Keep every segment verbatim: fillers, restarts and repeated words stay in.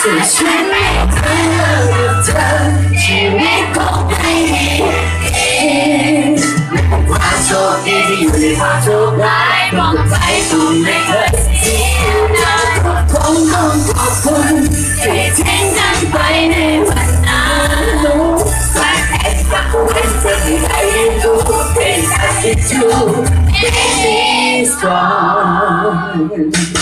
ที่ฉันไม่เคยเลิกกับเธอชีวิตของไม่ดีไม่เป็นความโชคดีที่อยู่ในความโชคร้ายมองไปคุณไม่เคยเสียดายก็คงต้องขอบคุณที่ทิ้งกันไปในวันนั้นฝากแอบฝากไว้จะไม่ได้ยินดูเป็นอาทิตย์ชูBaby strong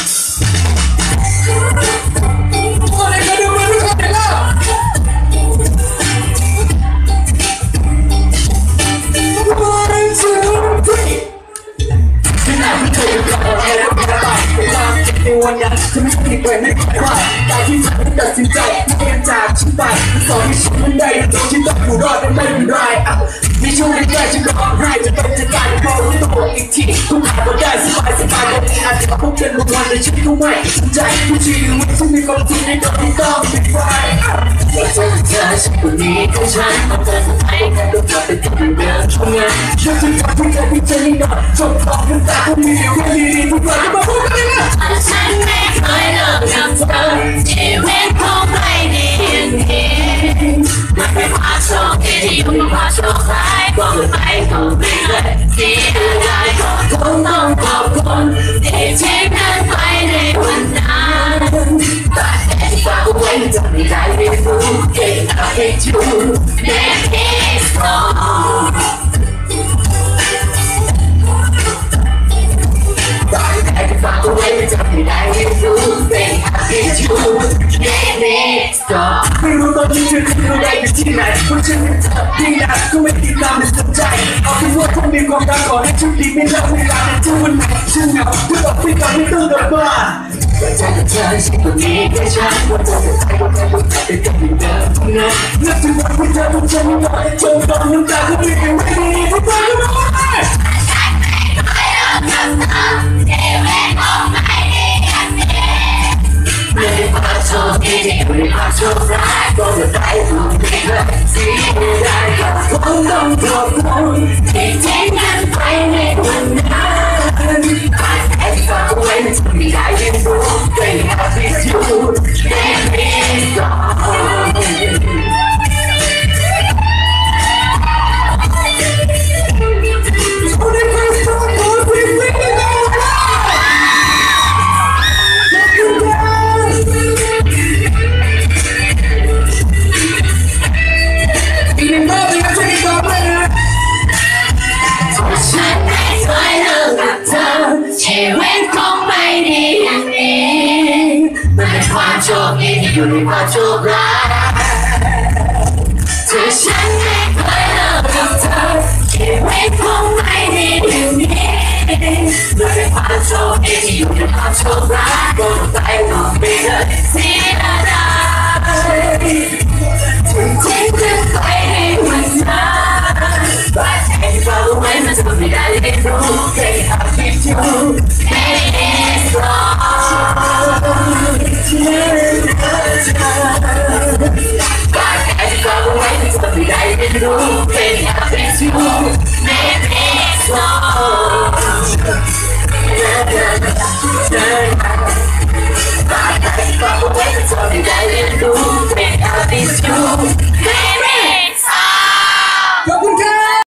วันนั้นฉันไม่คิดไว้ไม่คิดว่าการที่ฉันตัดสินใจไม่เปลี่ยนจากฉันไปสอนให้ฉันมันได้ในตัวที่ต้องอยู่รอดและไม่เป็นไรในช่วงแรกๆฉันร้องไห้จะเป็นจะการพอรู้ตัวอีกทีทุกอย่างก็ได้สบายสบายแต่อาจจะพบเป็นบางวันในชีวิตก็ไม่สนใจผู้ชีวิตฉันมีความจริงในตัวที่ต้องเป็นไฟอยากเจอเธอฉันคนนี้ของฉันต้องเจอใครแค่ต้องกลับไปที่เดิมทำงานช่วยฉันทำให้เธอพิจารณาจบความน้ำตาคนมีเรื่องดีๆทุกวันก็มาพูดกันเลยฉันไม่เคยเลิกกับเธอชีวิตคงไม่ดีอย่างนี้มันเป็นความโชคดีที่อยู่ในความโชคร้ายก็ไปก็ไม่เคยเสียดายก็คงต้องขอบคุณที่ทิ้งกันไปในวันนั้นแต่แอบฝากไว้จะไม่ได้เรียนรู้เก่งอะไรจูเด็กที่สองฝากไว้จะไม่ได้เรียนรู้เป็นอาชีพชูเด็กนี้สองไม่รู้ตอนนี้เธอคืออะไรอยู่ที่ไหนเพราะฉันไม่เจอที่ไหนก็ไม่ติดตามไม่สนใจเอาเป็นว่าถ้ามีความรักขอให้โชคดีไม่เลิกเวลาในทุกวันไหนฉันเหงาเพื่อบอกพี่กับไม่ต้องกลับบ้านว่าเธอกับเธอฉันคนนี้แค่ฉันว่าเธอกับใครว่าเธอต้องเป็นกับไม่เดิมทำงานนึกถึงวันที่เธอต้องฉันไม่ไหวจนตอนน้ำตาก็ไม่ไหวดีทุกวันก็ไม่ไหวไม่ได้ความโชคดีที่อยู่ในความโชคร้ายก็จะได้ถูกไม่เคยเสียดายก็คงต้องขอบคุณที่ทิ้งกันไปในวันนั้นแต่ฝากไว้จะไม่ได้เรียนรู้เป็นอาชีพชูเด็กนี้ก่อนชีวิตคงไม่ดีอย่างนี้มันเป็นความโชคดีที่อยู่ในความโชคร้ายที่ฉันไม่เคยเลิกกับเธอชีวิตคงไม่ดีอย่างนี้มันเป็นความโชคดีที่อยู่ในความโชคร้ายก็ไปก็ไม่เคยเสียดายที่ทิ้งกันไปในวันนั้นแต่ให้เราไว้มันจะไม่ได้เรียนรู้แค่อาชีพชูBack and forth, waiting to be right in the room, baby, I've been too, maybe.